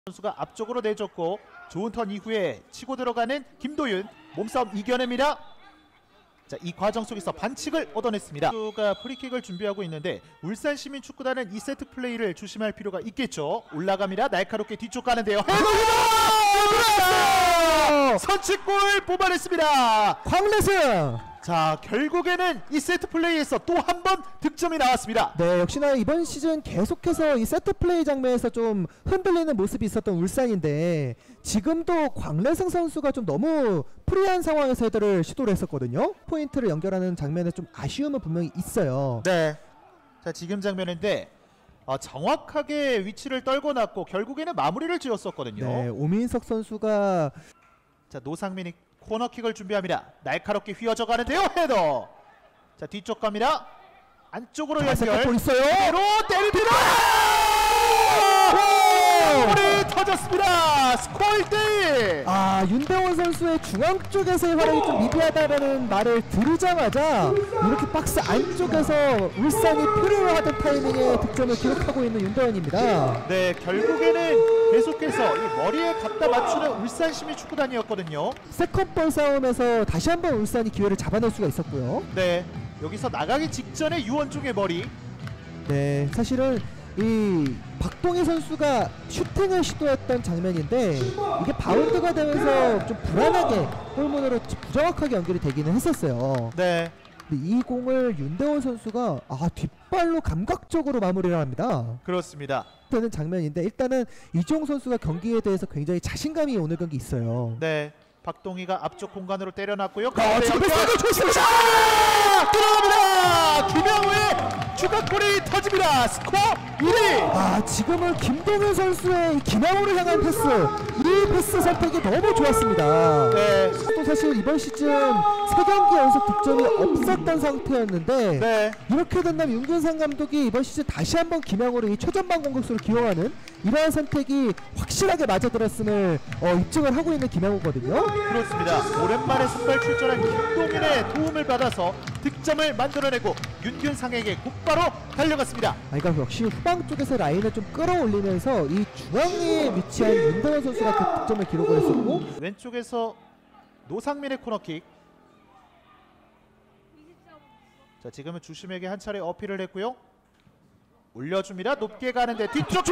선수가 앞쪽으로 내줬고 좋은 턴 이후에 치고 들어가는 김도윤 몸싸움 이겨냅니다. 자, 이 과정 속에서 반칙을 얻어냈습니다. 선수가 프리킥을 준비하고 있는데 울산 시민축구단은 이 세트 플레이를 조심할 필요가 있겠죠. 올라갑니다. 날카롭게 뒤쪽 가는데요. 선취골 뽑아냈습니다. 광래승! 자, 결국에는 이 세트 플레이에서 또 한 번 득점이 나왔습니다. 네, 역시나 이번 시즌 계속해서 이 세트 플레이 장면에서 좀 흔들리는 모습이 있었던 울산인데 지금도 광래승 선수가 좀 너무 프리한 상황에서 헤더를 시도를 했었거든요. 포인트를 연결하는 장면에 좀 아쉬움은 분명히 있어요. 네. 자, 지금 장면인데 정확하게 위치를 떨궈 놨고 결국에는 마무리를 지었었거든요. 네, 오민석 선수가 자, 노상민이 코너킥을 준비합니다. 날카롭게 휘어져 가는데요. 헤더. 자, 뒤쪽 갑니다. 안쪽으로 연결. 볼 있어요. 바로 때립니다. 골이 터졌습니다. 스코어 1대1. 아, 윤대원 선수의 중앙 쪽에서의 활약이 좀 미비하다라는 말을 들으자마자 이렇게 박스 안쪽에서 울산이 필요로 하던 타이밍에 득점을 기록하고 있는 윤대원입니다. 네, 결국에는 계속해서 이 머리에 갖다 맞추는 울산 시민축구단이었거든요. 세컨볼 싸움에서 다시 한번 울산이 기회를 잡아낼 수가 있었고요. 네, 여기서 나가기 직전에 유원중의 머리. 네, 사실은 이 박동희 선수가 슈팅을 시도했던 장면인데 이게 바운드가 되면서 좀 불안하게 골문으로 부정확하게 연결이 되기는 했었어요. 네. 근데 이 공을 윤대원 선수가 뒷발로 감각적으로 마무리를 합니다. 그렇습니다. 되는 장면인데 일단은 이종 선수가 경기에 대해서 굉장히 자신감이 오늘 경기 있어요. 네, 박동희가 앞쪽 공간으로 때려놨고요. 지금 좋습니다. 들어갑니다. 김영우의 추가골이 터집니다. 스코어 1위. 지금은 김동현 선수의 김영우를 향한 패스, 이 패스 선택이 너무 좋았습니다. 네. 또 사실 이번 시즌 3경기 연속 득점이 없었던 상태였는데 네. 이렇게 된다면 윤균상 감독이 이번 시즌 다시 한번 김영우를 이 최전방 공격수로 기용하는 이러한 선택이 확실하게 맞아들었음을 입증을 하고 있는 김영우거든요. 그렇습니다. 오랜만에 선발 출전한 김동인의 도움을 받아서 득점을 만들어내고 윤균상에게 곧바로 달려갔습니다. 그러니까 역시 후방 쪽에서 라인을 좀 끌어올리면서 이 중앙에 위치한 윤대원 선수가 그 득점을 기록을 했었고 왼쪽에서 노상민의 코너킥. 자, 지금은 주심에게 한 차례 어필을 했고요. 올려줍니다. 높게 가는데 뒤쪽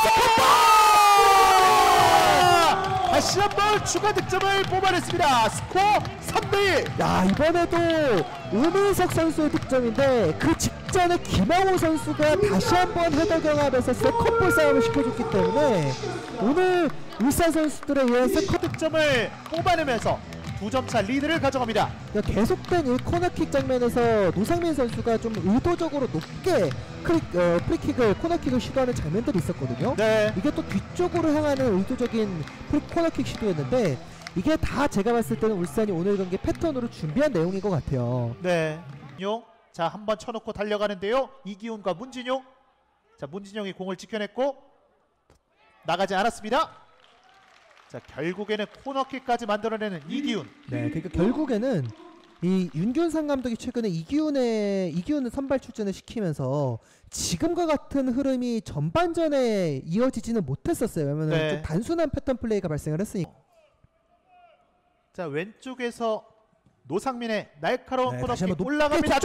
다시 한번 추가 득점을 뽑아냈습니다. 스코어 3대1. 야, 이번에도 오민석 선수의 득점인데 그 직전에 김영호 선수가 다시 한번 헤더 경합에서 세컨볼 싸움을 시켜줬기 때문에 오늘 울산 선수들에 의한 세컨 득점을 뽑아내면서 2점차 리드를 가져갑니다. 계속된 이 코너킥 장면에서 노상민 선수가 좀 의도적으로 높게 프리킥을 코너킥을 시도하는 장면들이 있었거든요. 네. 이게 또 뒤쪽으로 향하는 의도적인 코너킥 시도였는데 이게 다 제가 봤을 때는 울산이 오늘 경기 패턴으로 준비한 내용인 것 같아요. 네. 자, 한번 쳐놓고 달려가는데요. 이기훈과 문진용. 자, 문진용이 공을 지켜냈고 나가지 않았습니다. 자, 결국에는 코너킥까지 만들어내는 이기훈. 네, 그러니까 결국에는 이 윤균상 감독이 최근에 이기훈을 선발 출전을 시키면서 지금과 같은 흐름이 전반전에 이어지지는 못했었어요. 왜냐면 네. 좀 단순한 패턴 플레이가 발생을 했으니까. 자, 왼쪽에서 노상민의 날카로운 다시 코너킥 한번 올라갑니다.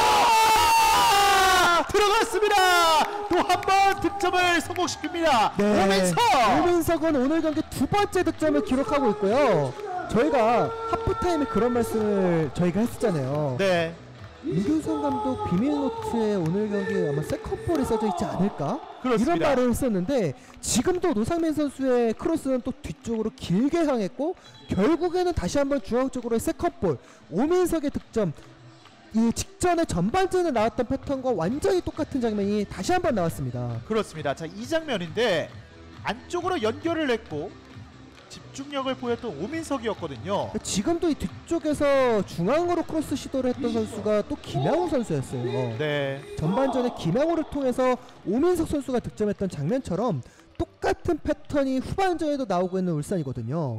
들어갔습니다. 또 한 번 득점을 성공시킵니다. 네. 오민석은 오늘 경기 2번째 득점을 기록하고 있고요. 저희가 하프타임에 그런 말씀을 저희가 했었잖아요. 네. 윤균상 감독 비밀노트에 오늘 경기 아마 세컨볼이 써져 있지 않을까? 그렇습니다. 이런 말을 했었는데 지금도 노상민 선수의 크로스는 또 뒤쪽으로 길게 향했고 결국에는 다시 한번 중앙 쪽으로의 세컨볼, 오민석의 득점, 이 직전에 전반전에 나왔던 패턴과 완전히 똑같은 장면이 다시 한번 나왔습니다. 그렇습니다. 자, 이 장면인데 안쪽으로 연결을 했고 집중력을 보였던 오민석이었거든요. 지금도 이 뒤쪽에서 중앙으로 크로스 시도를 했던 선수가 또 김양호 선수였어요. 네. 전반전에 김양호를 통해서 오민석 선수가 득점했던 장면처럼 똑같은 패턴이 후반전에도 나오고 있는 울산이거든요.